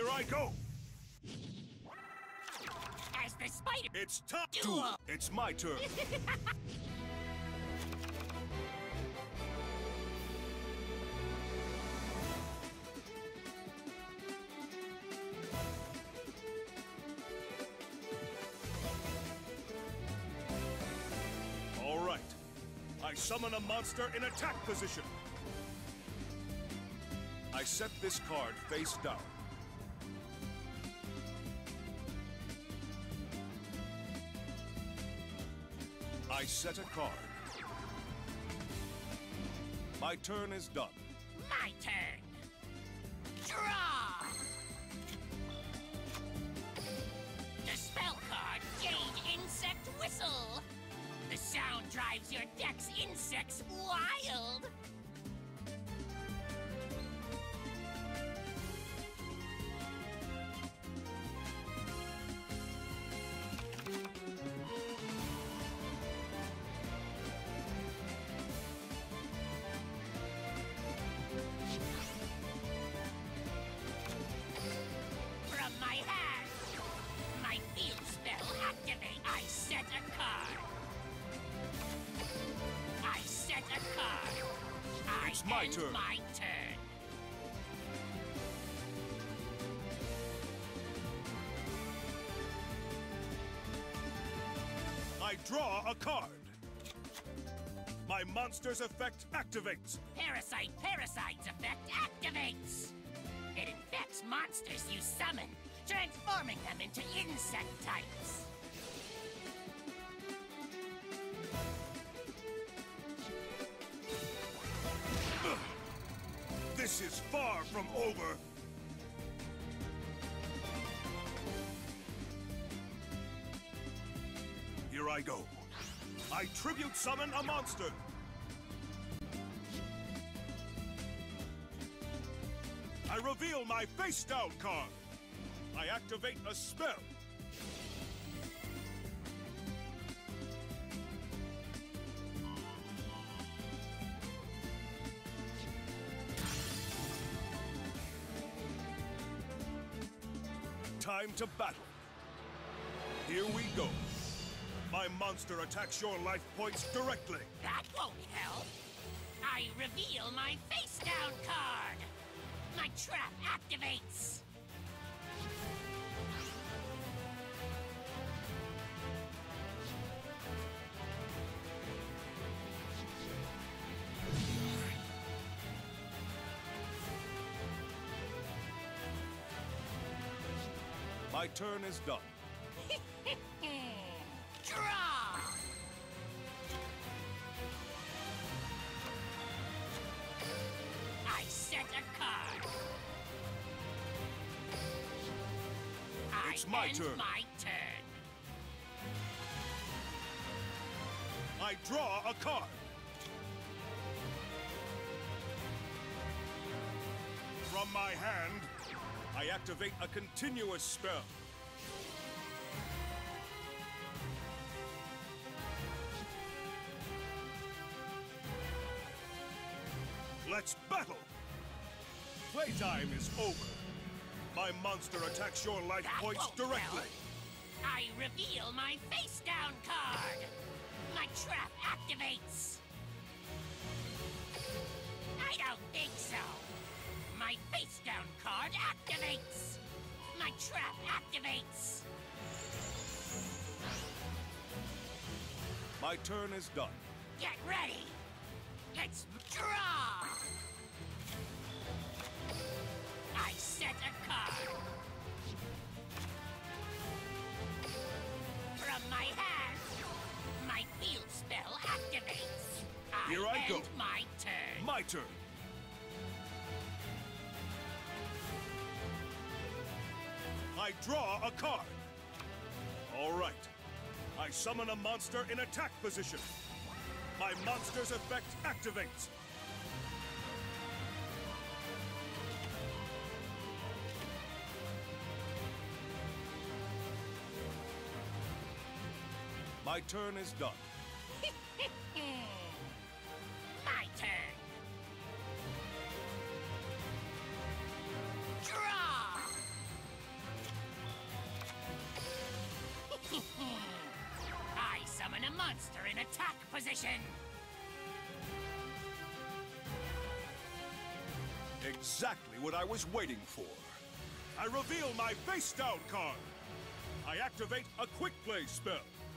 Here I go! As the spider... It's time! Duel! It's my turn! All right. I summon a monster in attack position. I set this card face down. I set a card. My turn is done. My turn. Draw! The spell card, Jade Insect Whistle. The sound drives your deck's insects wild. From my hand, my field spell activate. I set a card. I set a card. It's my turn. My turn. I draw a card. My monster's effect activates. Parasite's effect activates. It infects monsters you summon, transforming them into insect types. This is far from over. Here I go. I tribute summon a monster. I reveal my face down card. I activate a spell. Time to battle. Here we go. My monster attacks your life points directly. That won't help. I reveal my face down card. My trap activates. My turn is done. Draw! I set a card. It's my turn. My turn. I draw a card. From my hand, I activate a continuous spell. Let's battle! Playtime is over. My monster attacks your life points won't directly. help. I reveal my face down card. My trap activates. I don't think so. My face down card activates. My trap activates. My turn is done. Get ready. Let's draw. I set a card. From my hand, my field spell activates. Here I go. End my turn. My turn. I draw a card. All right. I summon a monster in attack position. My monster's effect activates. My turn is done. My turn. Draw! I summon a monster in attack position. Exactly what I was waiting for. I reveal my face down card. I activate a quick play spell.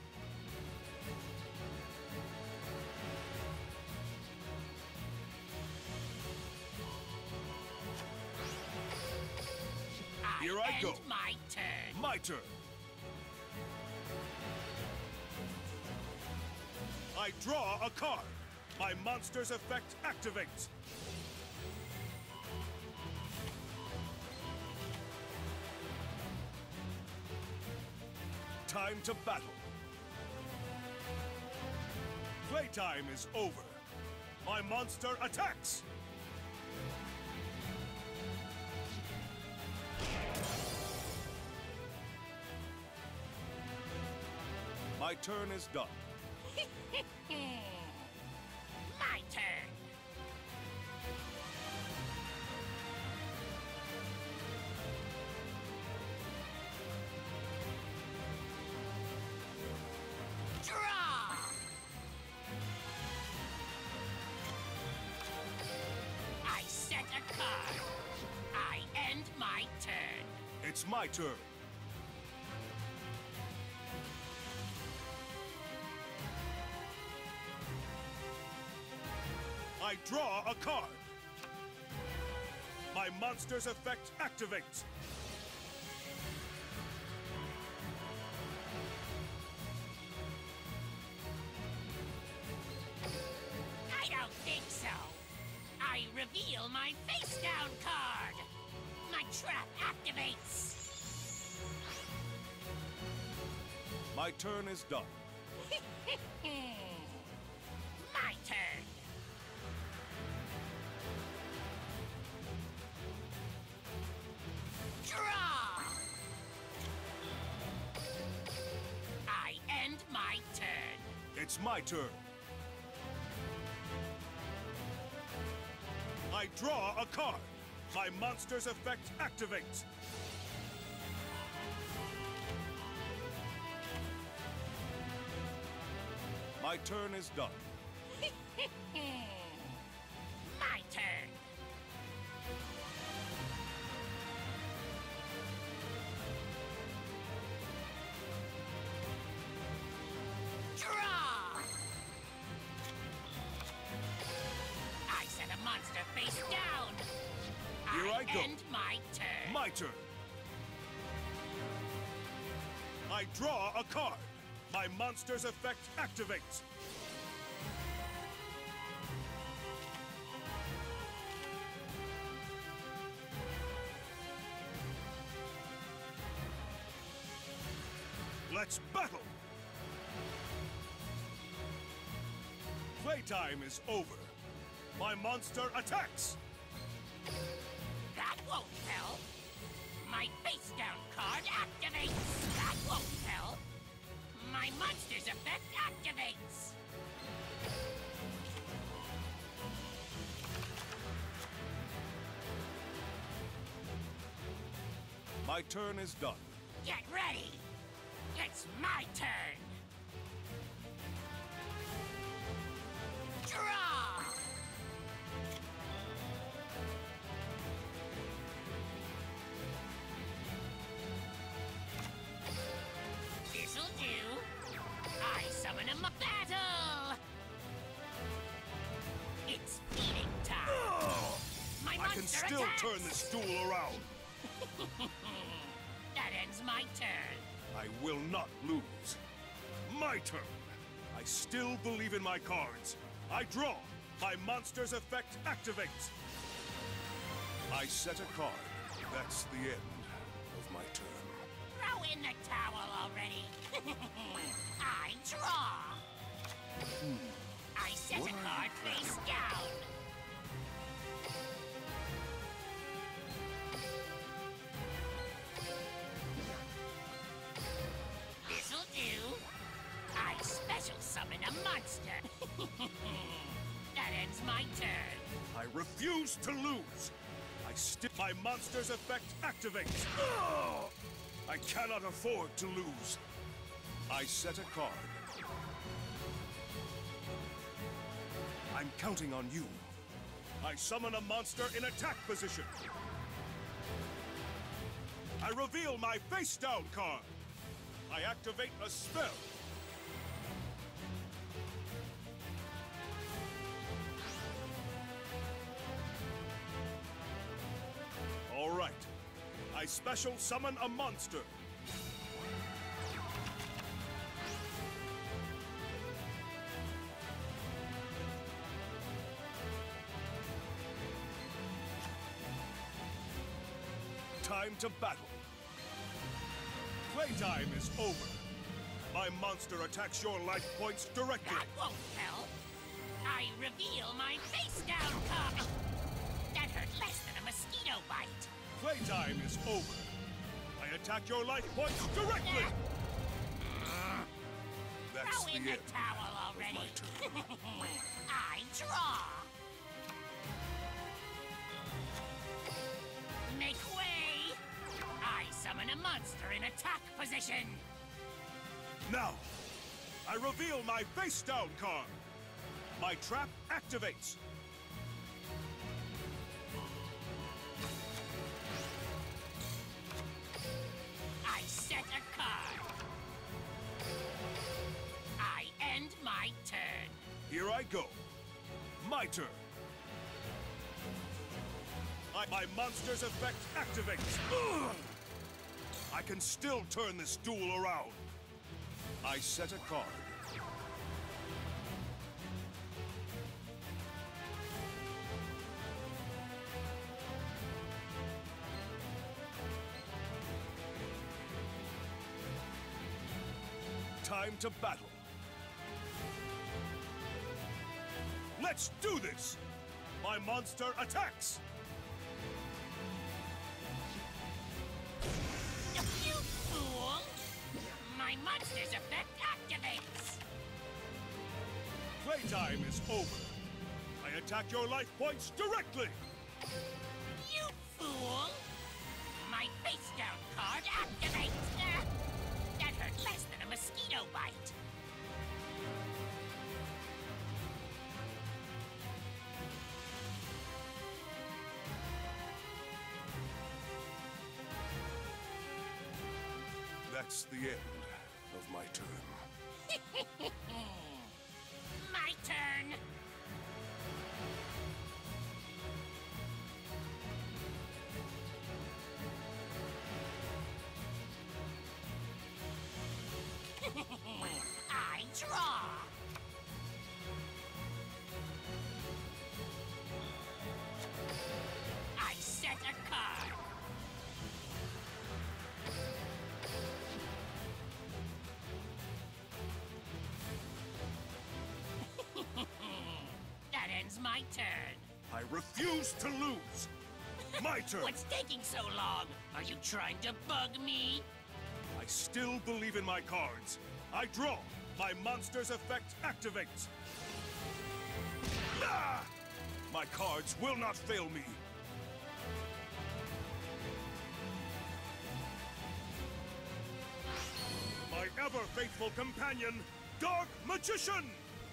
Here I go. My turn. My turn. I draw a card. My monster's effect activates. Time to battle. Playtime is over. My monster attacks. My turn is done. My turn. Draw. I set a card. I end my turn. It's my turn. I draw a card. My monster's effect activates. I don't think so. I reveal my face down card. My trap activates. My turn is done. My turn. Draw! I end my turn. It's my turn. I draw a card. My monster's effect activates. My turn is done. My turn. Draw! I set a monster face down. Here I go. End my turn. My turn. I draw a card. My monster's effect activates. Let's battle! Playtime is over. My monster attacks! That won't help. My face down card activates. That won't help. My monster's effect activates. My turn is done. Get ready. It's my turn. Draw! This'll do. I summon a battle! It's feeding time. My I monster can still attacks. turn this stool around. That ends my turn. I will not lose. My turn. I still believe in my cards. I draw. My monster's effect activates. I set a card. That's the end of my turn. Throw in the towel already. I draw. I set What a are you card face down. This'll do. I special summon a monster. That ends my turn. I refuse to lose. My monster's effect activates. I cannot afford to lose. I set a card. I'm counting on you. I summon a monster in attack position. I reveal my face down card. I activate a spell. All right. I special summon a monster. Time to battle. Playtime is over. My monster attacks your life points directly. That won't help. I reveal my face down card. That hurt less than a mosquito bite. Playtime is over. I attack your life points directly. That's Throw in the the end towel of my already. turn. I draw. Make way. I summon a monster in attack position. Now, I reveal my face down card. My trap activates. I set a card. I end my turn. Here I go. My turn. My monster's effect activates. Ugh! I can still turn this duel around. I set a card. Time to battle. Let's do this! My monster attacks! You fool! My monster's effect activates. Playtime is over. I attack your life points directly! You fool! My face down card activates. That hurt less than a mosquito bite. That's the end of my turn. My turn. I draw. I set a card. That ends my turn. I refuse to lose! My turn! What's taking so long? Are you trying to bug me? I still believe in my cards. I draw. My monster's effect activates. Ah! My cards will not fail me. My ever-faithful companion, Dark Magician!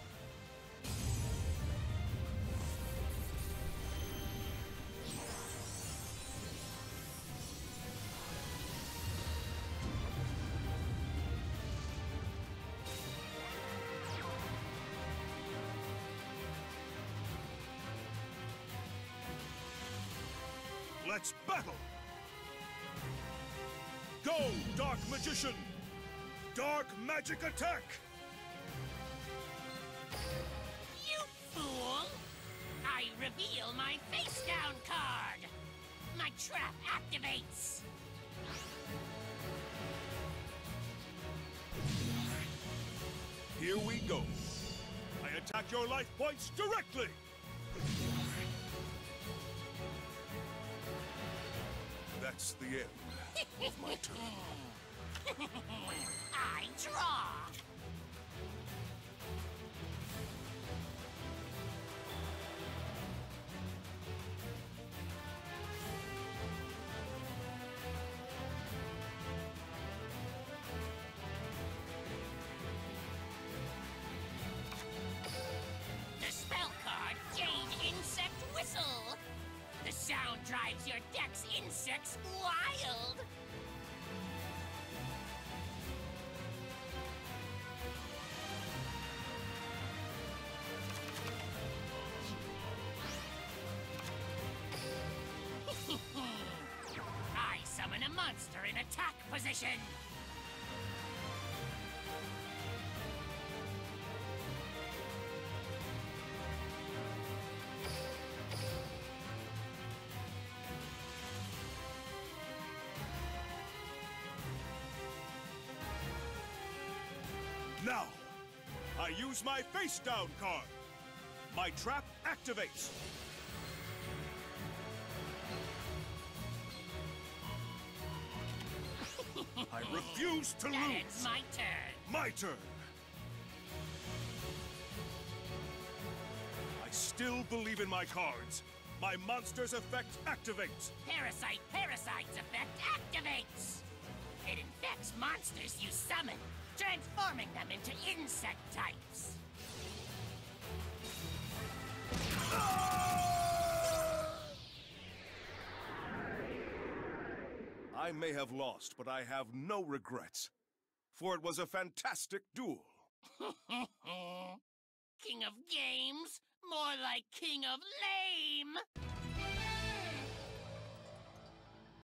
Let's battle! Go, Dark Magician! Dark Magic Attack! You fool! I reveal my face down card. My trap activates. Here we go. I attack your life points directly! That's the end of my turn. I draw. your deck's insects wild! I summon a monster in attack position! Now, I use my face down card. My trap activates. I refuse to That lose. ends my turn. My turn. I still believe in my cards. My monster's effect activates. Parasite's effect activates! It infects monsters you summon, transforming them into insect types. I may have lost, but I have no regrets. For it was a fantastic duel. King of games? More like king of lame!